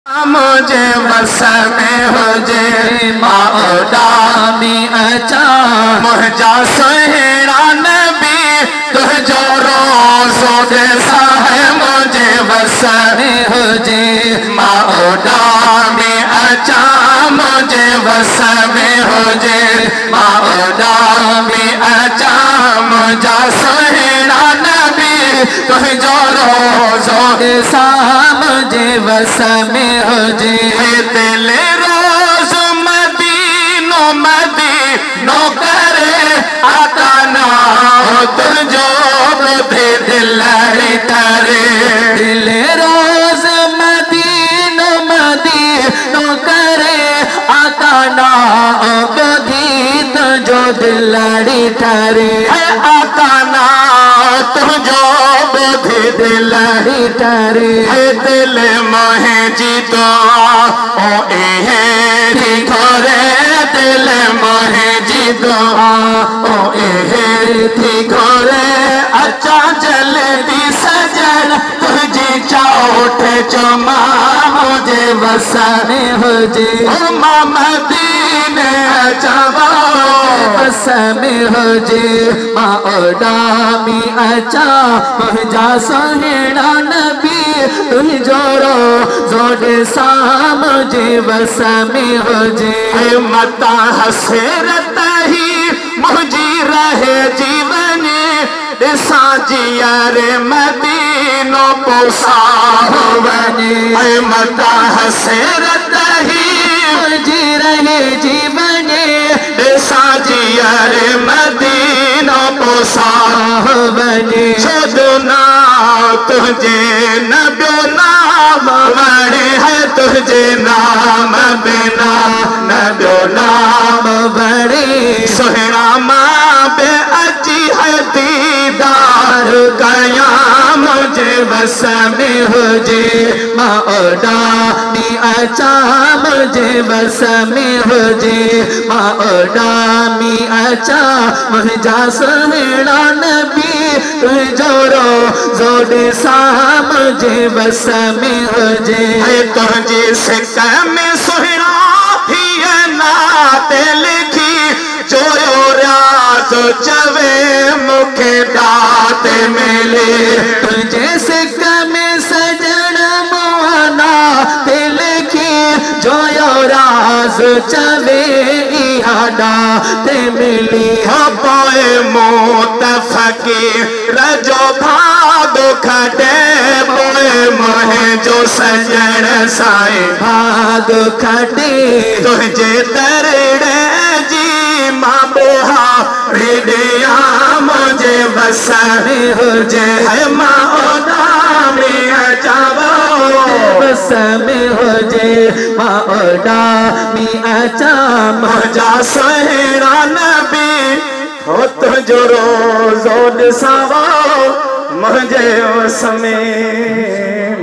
मुझे बस में हुजे मौला में अचा मुझा सुहेड़ा नबी तुझो रोज़ो जैसा है मुझे बस में हुजे मौला में अचा मुझे बस में हुजे मौला में अचा मुझा सुहेड़ा नबी तुझो रोज़ो जैसा मुझे बस में हुजे दिल रोज मदीनो मदीनो करे आता ना तुझो बुद्धि दिल करे दिल रोज मदीनो मदीनो करे आता ना बुद्धि तुझो दिल करे आता ना तुझो बुद्धि दिल करे दिल मोहे जीतो ओ एहे घरे दिल मोहे जीतो ओ एहे घरे अच्छा जल्दी सजन तुझी चोट चुमा मुझे बस में हुजे मदीने अचावा बस में हुजे मौला में अचा मुझा सुहेड़ा नबी तुझो रोज़ो सा मुझे बस में हुजे मता हसरत ही मुझी रहे जीवन साजिया रे मदीनो पोसा बने मता हसरत ही मुझी रहे जीवन साजिया रे मदीनो पोसा बने छोड़ना तुझे नबी नाम बड़े है तुझे नाम बिना नबी नाम बड़े सोहरा माँ बे अच्छी है दीदार गया मुझे बस में हुजे मौला में अचा मुझे बस में हुजे मौला में अचा मुझा सुहेड़ा नबी तुझो रोज़ो सा मुझे बस में हुजे तुझे सिक्का में सुहेड़ा ही नाते लिखी जो राज चवे मुखे दाते मिले तुझे सिक्का में सजन मोहना ते लिखी जो राज चवे इहादा ते मिली हो पाए मोत फकीर रजो भादो खटे बोए मोहे जो सजन साए भादो खटे तुझे तरड़े जी माँ बोहा रेडिया मुझे बस में हुजे है मौला में अचावा बस में हुजे मौला में अचा मुझा सुहेड़ा नबी हो तुझो रोज़ो सावा मुझे उस में